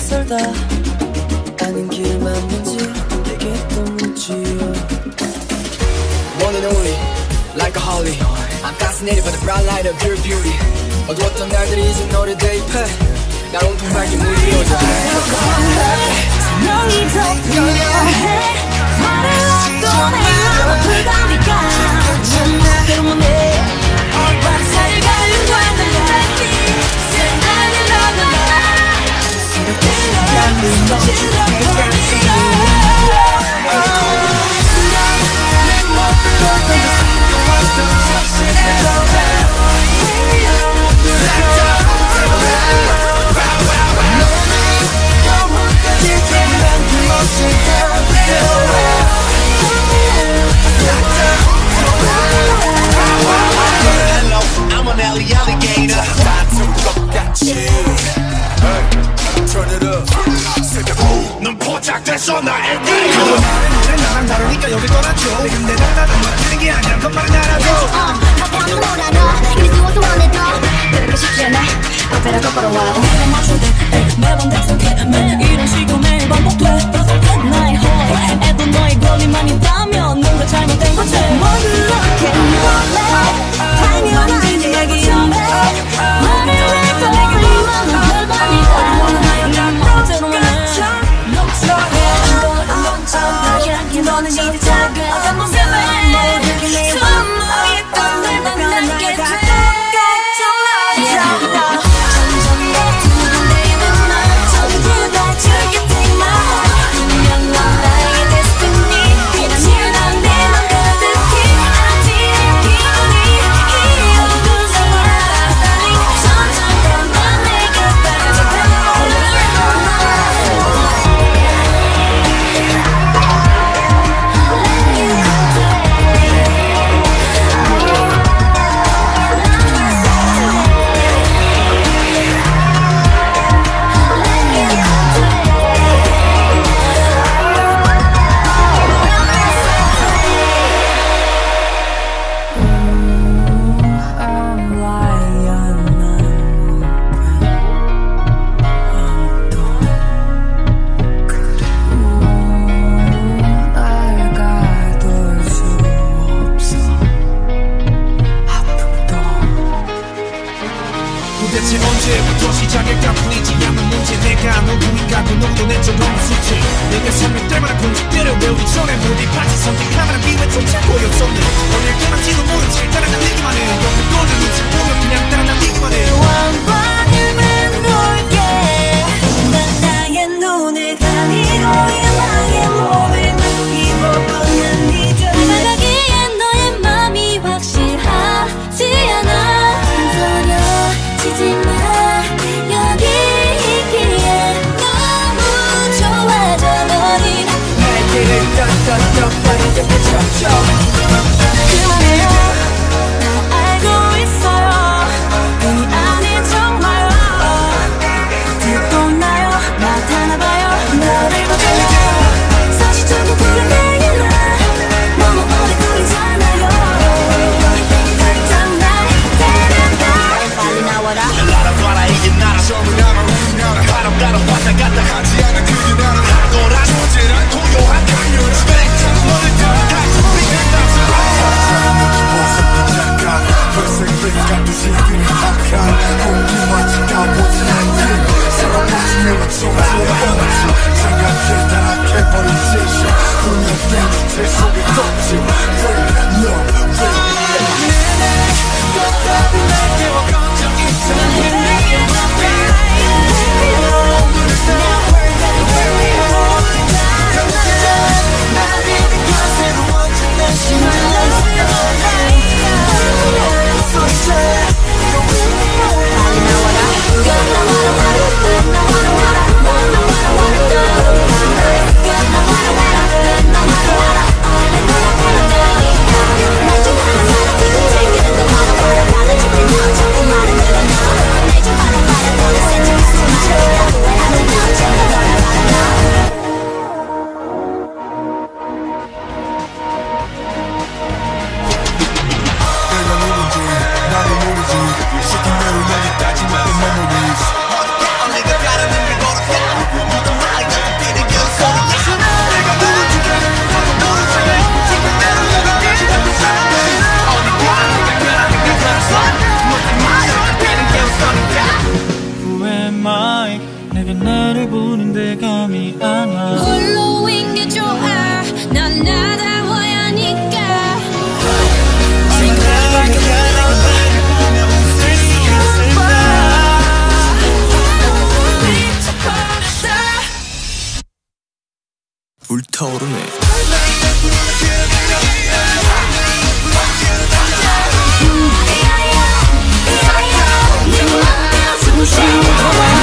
낯설다 아닌 길 맞는지 내게 또 묻지요 One and only like a Holy I'm fascinated by the bright light of your beauty 어두웠던 날들이 이제 너를 대입해 날 온통 밝게 물리어줘 너희 더 필요해 말을 또 내가 아프다 니까 난 때문에 화사를 가는 관을 닿기 생각이 나는 새롭게 나를 멈추게 I'm an alligator. Turn it up. 넌 포착됐어 나의 ring. 나랑 다르니까 여길 떠나줘. 근데 나는 맡기는 게 아니야. 그것만은 알아줘. 답답한 거라 너 이미 지워서 원해 더 그렇게 쉽지 않아 앞에라 거꾸로 와 내가 맞춰도 매번 대성해 매일 이런 식으로 매일 반복돼 나의 허에도 너의 권리만 있다면 뭔가 잘못된 거지 뭐 그렇게 놀래 당연한 이야기 말을 해도 네 맘은 별거니까 난 너대로 해 너는 이제 작은 어떤 모습에 선물이 떠날 난 남게 돼 점점 더 두근대는 맘 전부 다 줄게 take my heart 분명 넌 나의 destiny 그냥 난 내 맘 가득히 아직의 기운이 이어두서 달리 점점 더난 내가 빠져가 도대체 언제부터 시작일까 풀리지 않는 문제 내가 누구인가 그 누구도 내 적 없는 수치 내가 설명될 만한 공식들을 외우기 전에 모두 파지 선택하면 기회조차 보였었네 어딜 떠날지도 모르지 따라 달리기만 해 너무 꼴을 눈치 보면 그냥 따라 달리기만 해 왕관을 맨놓을게 난 나의 눈을 가리고 나의 몸을 입어보는 이들 다가가기엔 너의 맘이 확실하지 않아 지지마 여기 있기에 너무 좋아져버린 날개를 떴떴떴 빠르게 펼쳐줘 그만해요 다 알고 있어요 괜히 아닌 정말요 듣고 나요 나타나봐요 너를 보세요 사실적으로 불안해 나 너무 오래 걸리잖아요 당장 날 데려가 빨리 나와라 알아봐라 이게 나라 소문나면 우리나라 바람 따라 왔다 갔다 하지 않아 그게 나라 너란 존재란 고요한 강렬 스펙트럼 너를 따라가지 불타오르네. 숨쉬고